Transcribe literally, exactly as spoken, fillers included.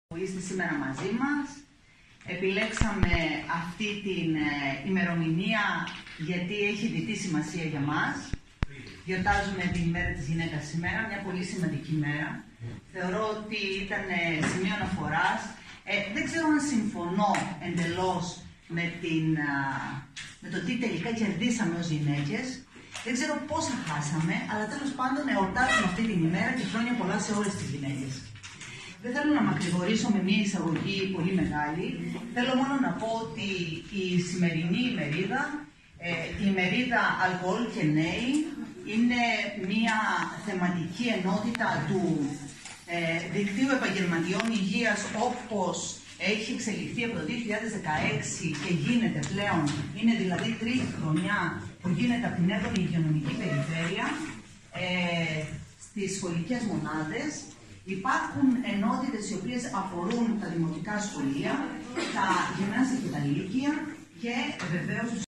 που είστε σήμερα μαζί μας. Επιλέξαμε αυτή την ε, ημερομηνία γιατί έχει διτή σημασία για μας. Γιορτάζουμε την ημέρα της γυναίκας σήμερα, μια πολύ σημαντική μέρα. Θεωρώ ότι ήταν ε, σημείο αναφοράς. Ε, δεν ξέρω αν συμφωνώ εντελώς με, την, α, με το τι τελικά κερδίσαμε ως γυναίκες. Δεν ξέρω πόσα χάσαμε, αλλά τέλος πάντων εορτάζουμε αυτή την ημέρα και χρόνια πολλά σε όλες τις γυναίκες. Δεν θέλω να μακρηγορήσω με μια εισαγωγή πολύ μεγάλη. Θέλω μόνο να πω ότι η σημερινή ημερίδα, ε, η ημερίδα Αλκοόλ και Νέοι, είναι μια θεματική ενότητα του ε, Δικτύου Επαγγελματιών Υγείας, όπως έχει εξελιχθεί από το δύο χιλιάδες δεκαέξι και γίνεται πλέον, είναι δηλαδή τρίτη χρονιά που γίνεται από την έβδομη Υγειονομική Περιφέρεια, ε, στις σχολικές μονάδες. Υπάρχουν ενότητες οι οποίες αφορούν τα δημοτικά σχολεία, τα γυμνάσια και τα λύκεια και βεβαίως